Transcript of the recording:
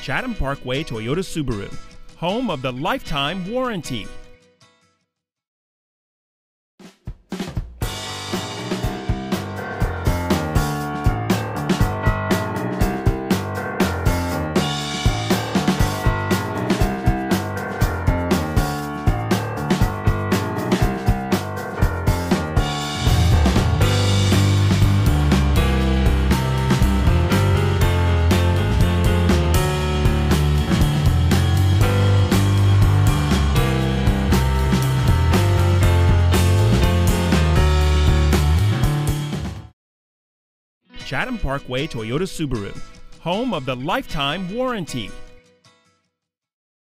Chatham Parkway, Toyota Subaru, home of the lifetime warranty. Chatham Parkway, Toyota Subaru, home of the lifetime warranty.